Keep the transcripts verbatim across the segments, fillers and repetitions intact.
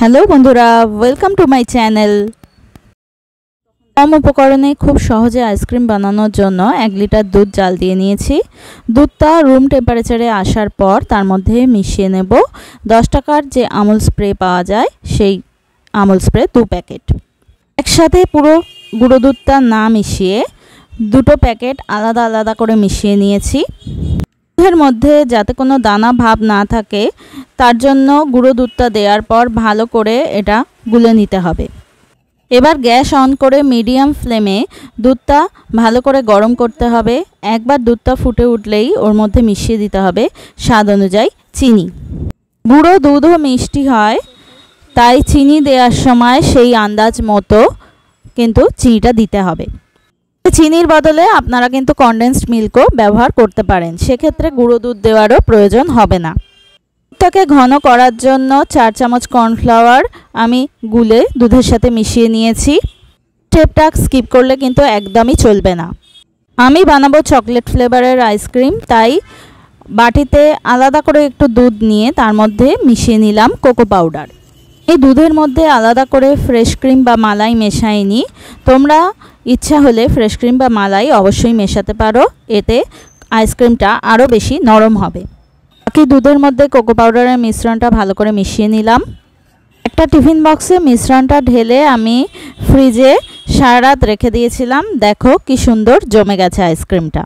Hello বন্ধুরা, welcome to my channel. কম উপকরণে খুব সহজে আইসক্রিম বানানোর জন্য এক লিটার দুধ জাল দিয়ে নিয়েছি। দুধটা রুম টেম্পারেচারে আসার পর তার মধ্যে মিশিয়ে নেব দশ টাকার যে আমুল স্প্রে পাওয়া যায় সেই আমুল স্প্রে দু প্যাকেট। একসাথে পুরো গুঁড়ো দুধটা না মিশিয়ে দুটো প্যাকেট আলাদা আলাদা করে মিশিয়ে নিয়েছি। দুধের মধ্যে যাতে কোনো দানা ভাব না থাকে তার জন্য গুঁড়ো দুধটা দেওয়ার পর ভালো করে এটা গুলে নিতে হবে। এবার গ্যাস অন করে মিডিয়াম ফ্লেমে দুধটা ভালো করে গরম করতে হবে। একবার দুধটা ফুটে উঠলেই ওর মধ্যে মিশিয়ে দিতে হবে স্বাদ অনুযায়ী চিনি। গুঁড়ো দুধও মিষ্টি হয়, তাই চিনি দেওয়ার সময় সেই আন্দাজ মতো কিন্তু চিনিটা দিতে হবে। চিনির বদলে আপনারা কিন্তু কনডেন্সড মিল্কও ব্যবহার করতে পারেন, সেক্ষেত্রে গুঁড়ো দুধ দেওয়ারও প্রয়োজন হবে না। দুধটাকে ঘন করার জন্য চার চামচ কর্নফ্লাওয়ার আমি গুলে দুধের সাথে মিশিয়ে নিয়েছি। স্টেপটা স্কিপ করলে কিন্তু একদমই চলবে না। আমি বানাবো চকলেট ফ্লেভারের আইসক্রিম, তাই বাটিতে আলাদা করে একটু দুধ নিয়ে তার মধ্যে মিশিয়ে নিলাম কোকো পাউডার। এই দুধের মধ্যে আলাদা করে ফ্রেশ ক্রিম বা মালাই মেশাইনি, তোমরা ইচ্ছা হলে ফ্রেশ ক্রিম বা মালাই অবশ্যই মেশাতে পারো, এতে আইসক্রিমটা আরও বেশি নরম হবে। বাকি দুধের মধ্যে কোকো পাউডারের মিশ্রণটা ভালো করে মিশিয়ে নিলাম। একটা টিফিন বক্সে মিশ্রণটা ঢেলে আমি ফ্রিজে সারা রাত রেখে দিয়েছিলাম। দেখো কি সুন্দর জমে গেছে আইসক্রিমটা।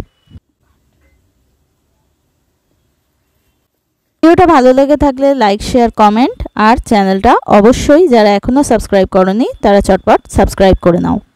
ভিডিওটা ভালো লেগে থাকলে লাইক, শেয়ার, কমেন্ট আর চ্যানেলটা অবশ্যই যারা এখনও সাবস্ক্রাইব করোনি তারা চটপট সাবস্ক্রাইব করে নাও।